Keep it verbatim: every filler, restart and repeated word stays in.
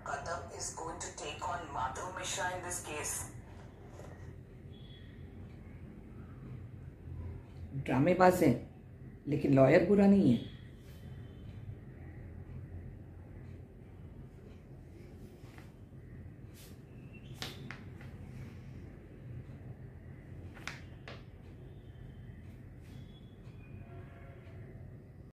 Kadam is going to take on Madhu Mishra in this case. ड्रामेबाज है लेकिन lawyer बुरा नहीं है।